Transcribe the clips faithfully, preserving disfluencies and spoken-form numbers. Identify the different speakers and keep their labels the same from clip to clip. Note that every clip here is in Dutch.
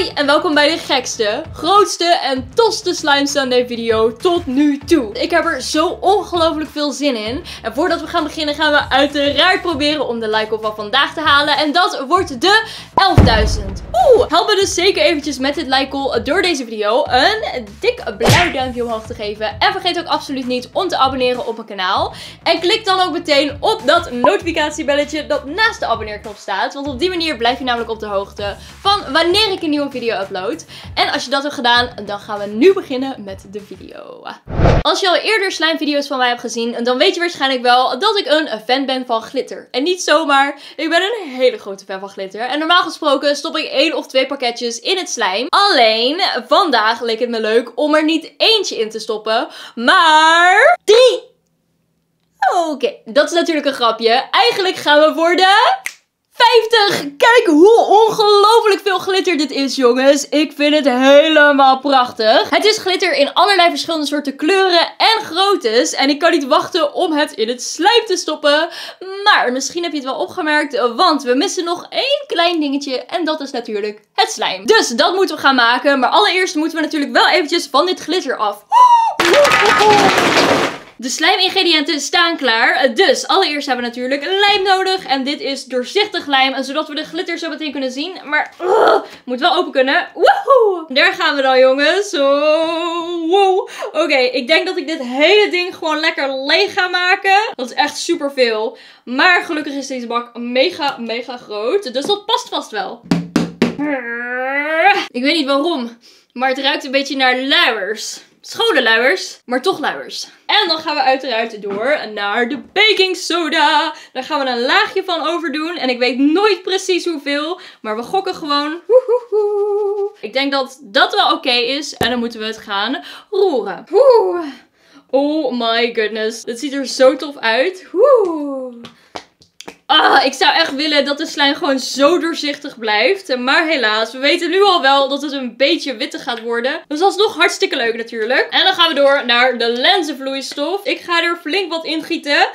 Speaker 1: Hoi en welkom bij de gekste, grootste en tofste Slime Sunday video tot nu toe. Ik heb er zo ongelooflijk veel zin in. En voordat we gaan beginnen gaan we uiteraard proberen om de like-up van vandaag te halen. En dat wordt de elfduizend. Oeh, help me dus zeker eventjes met dit like-up door deze video een dik blauw duimpje omhoog te geven. En vergeet ook absoluut niet om te abonneren op mijn kanaal. En klik dan ook meteen op dat notificatiebelletje dat naast de abonneerknop staat. Want op die manier blijf je namelijk op de hoogte van wanneer ik een nieuwe video upload. En als je dat hebt gedaan, dan gaan we nu beginnen met de video. Als je al eerder slime video's van mij hebt gezien, dan weet je waarschijnlijk wel dat ik een fan ben van glitter. En niet zomaar, ik ben een hele grote fan van glitter. En normaal gesproken stop ik één of twee pakketjes in het slijm. Alleen, vandaag leek het me leuk om er niet eentje in te stoppen, maar drie! Oké, okay, dat is natuurlijk een grapje. Eigenlijk gaan we voor de vijftig! Kijk hoe ongelooflijk veel glitter dit is, jongens. Ik vind het helemaal prachtig. Het is glitter in allerlei verschillende soorten kleuren en groottes. En ik kan niet wachten om het in het slijm te stoppen. Maar misschien heb je het wel opgemerkt, want we missen nog één klein dingetje. En dat is natuurlijk het slijm. Dus dat moeten we gaan maken. Maar allereerst moeten we natuurlijk wel eventjes van dit glitter af. De slijmingrediënten staan klaar. Dus allereerst hebben we natuurlijk lijm nodig. En dit is doorzichtig lijm. Zodat we de glitter zo meteen kunnen zien. Maar uh, moet wel open kunnen. Woehoe! Daar gaan we dan, jongens. Oh, wow. Oké, okay, ik denk dat ik dit hele ding gewoon lekker leeg ga maken. Dat is echt super veel. Maar gelukkig is deze bak mega, mega groot. Dus dat past vast wel. Ik weet niet waarom. Maar het ruikt een beetje naar luiers. Schone luiers, maar toch luiers. En dan gaan we uiteraard door naar de baking soda. Daar gaan we een laagje van over doen. En ik weet nooit precies hoeveel, maar we gokken gewoon. Woehoehoe. Ik denk dat dat wel oké okay is. En dan moeten we het gaan roeren. Woe. Oh my goodness. Het ziet er zo tof uit. Woe. Ah, ik zou echt willen dat de slijm gewoon zo doorzichtig blijft. Maar helaas, we weten nu al wel dat het een beetje wittig gaat worden. Dus dat is nog hartstikke leuk natuurlijk. En dan gaan we door naar de lenzenvloeistof. Ik ga er flink wat in gieten.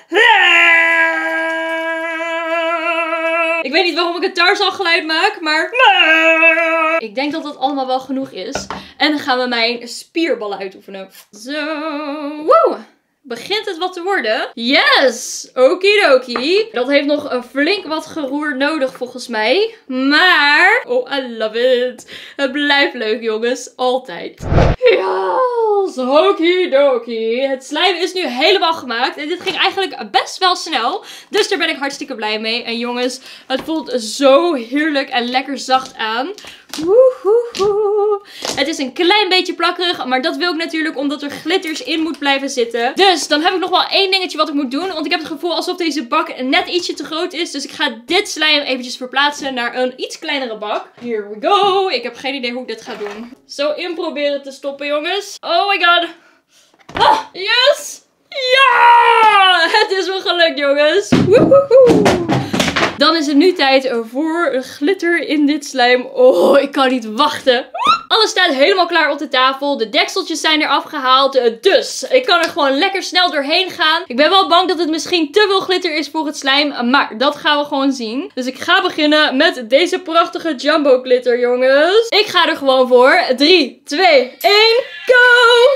Speaker 1: Ik weet niet waarom ik een Tarzan-geluid maak, maar ik denk dat dat allemaal wel genoeg is. En dan gaan we mijn spierballen uitoefenen. Zo, woe! Begint het wat te worden? Yes! Okidoki. Dat heeft nog een flink wat geroer nodig volgens mij. Maar, oh I love it. Het blijft leuk, jongens. Altijd. Yes! Okidoki. Het slijm is nu helemaal gemaakt. En dit ging eigenlijk best wel snel. Dus daar ben ik hartstikke blij mee. En jongens, het voelt zo heerlijk en lekker zacht aan. Woehoehoe. Het is een klein beetje plakkerig, maar dat wil ik natuurlijk omdat er glitters in moet blijven zitten. Dus dan heb ik nog wel één dingetje wat ik moet doen. Want ik heb het gevoel alsof deze bak net ietsje te groot is. Dus ik ga dit slijm eventjes verplaatsen naar een iets kleinere bak. Here we go. Ik heb geen idee hoe ik dit ga doen. Zo in proberen te stoppen, jongens. Oh my god. Ah, yes! Ja! Het is wel gelukt, jongens. Woehoehoe. Dan is het nu tijd voor glitter in dit slijm. Oh, ik kan niet wachten. Alles staat helemaal klaar op de tafel. De dekseltjes zijn er afgehaald. Dus ik kan er gewoon lekker snel doorheen gaan. Ik ben wel bang dat het misschien te veel glitter is voor het slijm. Maar dat gaan we gewoon zien. Dus ik ga beginnen met deze prachtige jumbo glitter, jongens. Ik ga er gewoon voor. drie, twee, één, go!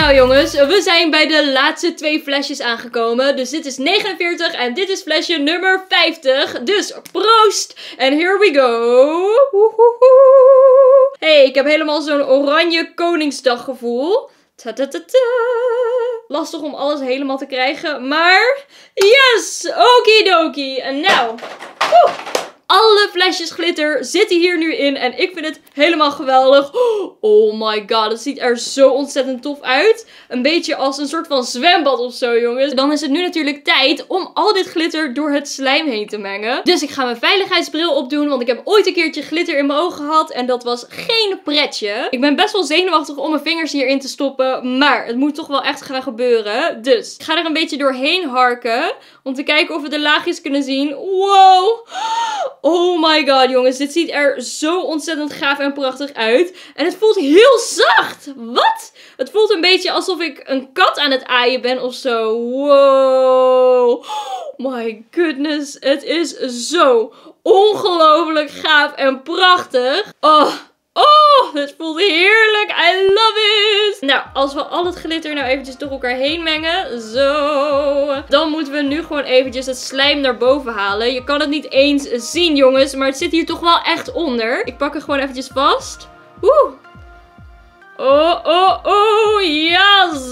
Speaker 1: Nou jongens, we zijn bij de laatste twee flesjes aangekomen. Dus dit is negenenveertig en dit is flesje nummer vijftig. Dus proost! En here we go! Woehoehoe. Hey, ik heb helemaal zo'n oranje Koningsdag gevoel. Ta-ta-ta-ta. Lastig om alles helemaal te krijgen, maar yes! Okidoki! En nou, woe. Alle flesjes glitter zitten hier nu in en ik vind het helemaal geweldig. Oh my god, het ziet er zo ontzettend tof uit. Een beetje als een soort van zwembad of zo, jongens. Dan is het nu natuurlijk tijd om al dit glitter door het slijm heen te mengen. Dus ik ga mijn veiligheidsbril opdoen, want ik heb ooit een keertje glitter in mijn ogen gehad en dat was geen pretje. Ik ben best wel zenuwachtig om mijn vingers hierin te stoppen, maar het moet toch wel echt gaan gebeuren. Dus ik ga er een beetje doorheen harken om te kijken of we de laagjes kunnen zien. Wow! Oh my god, jongens. Dit ziet er zo ontzettend gaaf en prachtig uit. En het voelt heel zacht. Wat? Het voelt een beetje alsof ik een kat aan het aaien ben of zo. Wow. Oh my goodness. Het is zo ongelooflijk gaaf en prachtig. Oh. Oh, het voelt heerlijk. I love it. Nou, als we al het glitter nou eventjes door elkaar heen mengen. Zo. Dan moeten we nu gewoon eventjes het slijm naar boven halen. Je kan het niet eens zien, jongens. Maar het zit hier toch wel echt onder. Ik pak het gewoon eventjes vast. Oeh. Oh, oh, oh. Yes.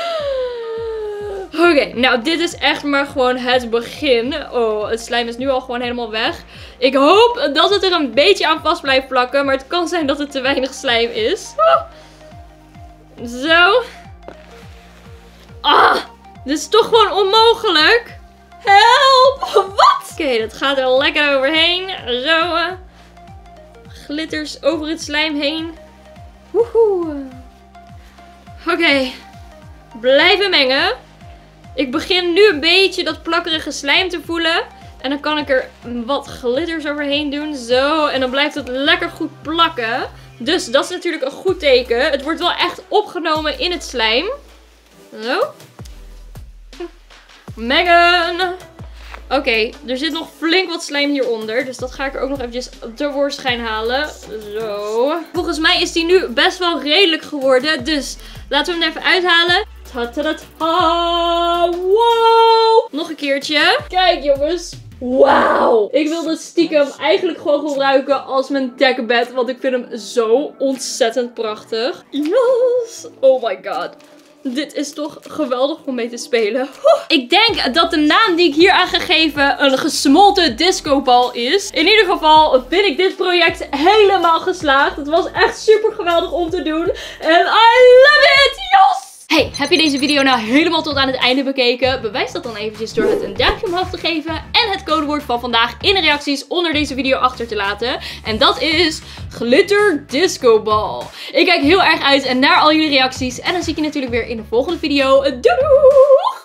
Speaker 1: Oké, okay, nou dit is echt maar gewoon het begin. Oh, het slijm is nu al gewoon helemaal weg. Ik hoop dat het er een beetje aan vast blijft plakken. Maar het kan zijn dat het te weinig slijm is. Oh. Zo. Ah, dit is toch gewoon onmogelijk. Help! Wat? Oké, okay, dat gaat er lekker overheen. Zo. Glitters over het slijm heen. Woehoe. Oké. Okay. Blijven mengen. Ik begin nu een beetje dat plakkerige slijm te voelen. En dan kan ik er wat glitters overheen doen. Zo. En dan blijft het lekker goed plakken. Dus dat is natuurlijk een goed teken. Het wordt wel echt opgenomen in het slijm. Zo. Mengen. Oké, okay, er zit nog flink wat slijm hieronder. Dus dat ga ik er ook nog eventjes tevoorschijn halen. Zo. Volgens mij is die nu best wel redelijk geworden. Dus laten we hem even uithalen. Ta-ta-ta-ta. Wow. Nog een keertje. Kijk jongens. Wauw. Ik wil dit stiekem eigenlijk gewoon gebruiken als mijn dekbed. Want ik vind hem zo ontzettend prachtig. Yes. Oh my god. Dit is toch geweldig om mee te spelen. Ik denk dat de naam die ik hier aan ga geven een gesmolten discobal is. In ieder geval vind ik dit project helemaal geslaagd. Het was echt super geweldig om te doen. En I love it! Yes! Hey, heb je deze video nou helemaal tot aan het einde bekeken? Bewijs dat dan eventjes door het een duimpje omhoog te geven. En het codewoord van vandaag in de reacties onder deze video achter te laten. En dat is Glitter Disco Ball. Ik kijk heel erg uit naar al jullie reacties. En dan zie ik je natuurlijk weer in de volgende video. Doei doei!